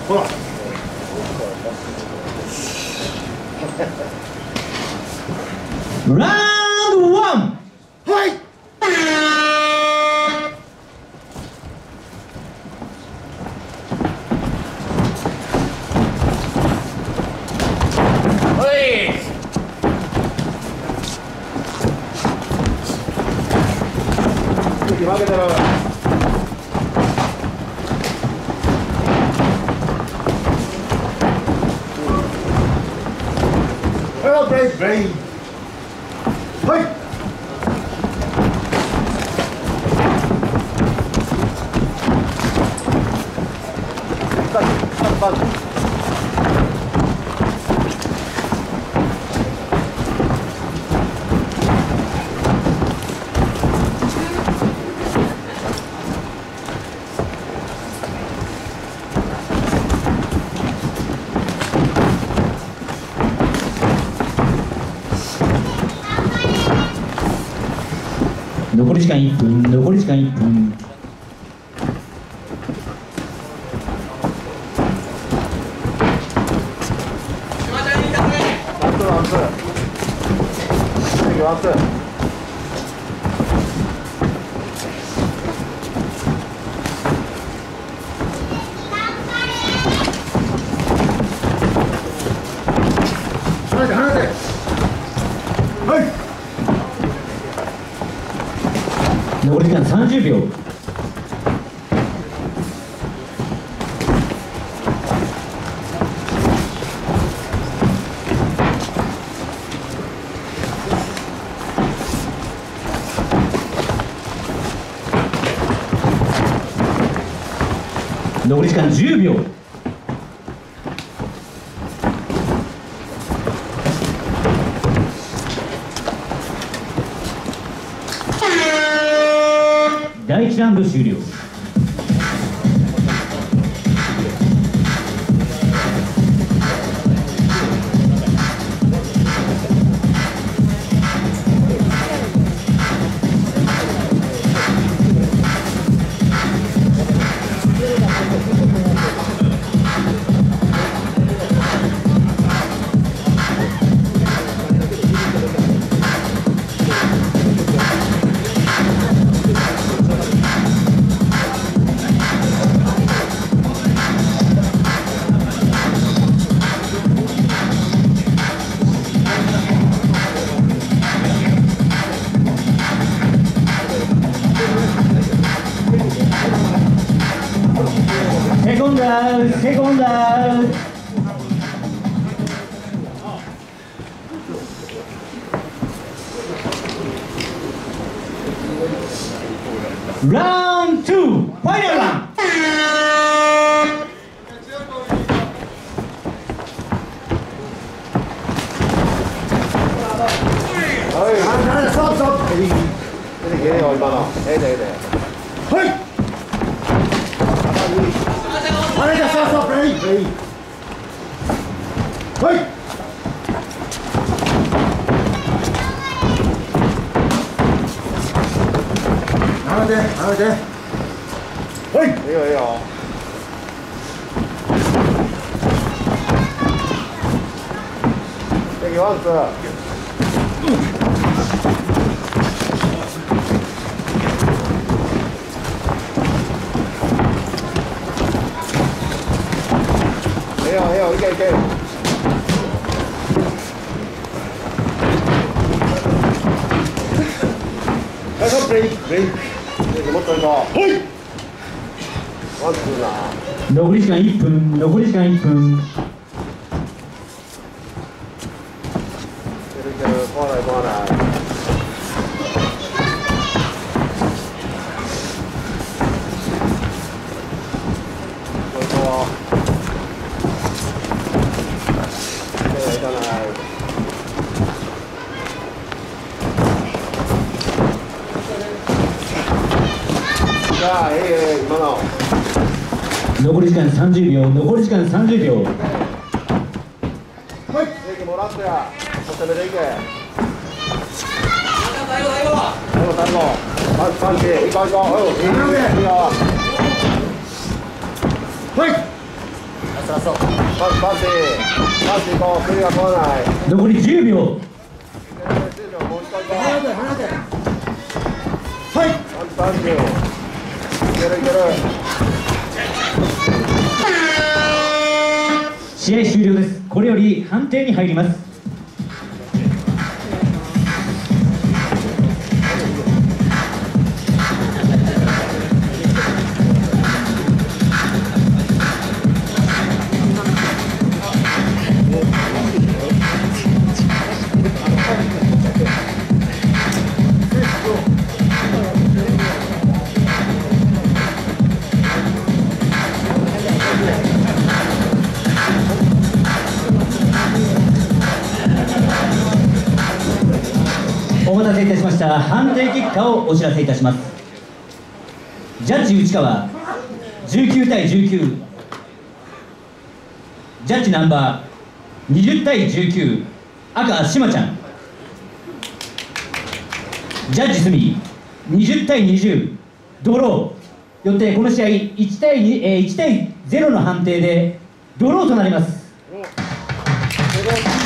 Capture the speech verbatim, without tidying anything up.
ほらラウンドワン、 はい。負けてる。はい、ブレイクブレイク。はい。バンバンバン。 残り時間いっぷん、残り時間いっぷん。残り時間さんじゅうびょう。残り時間じゅうびょう。だいいちラウンド終了。セコンドアウト、セコンドアウト。ラウンドツー、ファイナルラン。 はい、はい、ストップストップ。出てけよ今の。ええでええで。はい。あれじゃそうそうブレイクブレイク。はい。並べて並べて。はい。いいよいいよ。次ワンツー。いいよいいよいけいけ。はい、ブレイクブレイク。もっといこう。はい。ワンツーな。 残り時間いっぷん、残り時間いっぷん。 いけるいける、怖ない怖ない。これと。いかない。じゃあ、ええ今の。 残り時間さんじゅうびょう、残り時間さんじゅうびょう。 はい。えもらってや。攻めていけ。最後最後。最後最後。パンチパンチ。いこういこう。うん。いいよ。いいよ。はい。 さそう。パンパンティパンティこう、首が来ない。 残りじゅうびょう。 もう一回行こう。 離れて離れて。 はい。 パンパンティいけるいける。 試合終了です。これより判定に入ります。お待たせいたしました。判定結果をお知らせいたします。ジャッジ内川じゅうきゅうたいじゅうきゅう、ジャッジナンバーにじゅうたいじゅうきゅう、赤しまちゃん。ジャッジ隅にじゅうたいにじゅう、ドロー。よってこの試合いちたいに、えー、いちたいゼロの判定でドローとなります。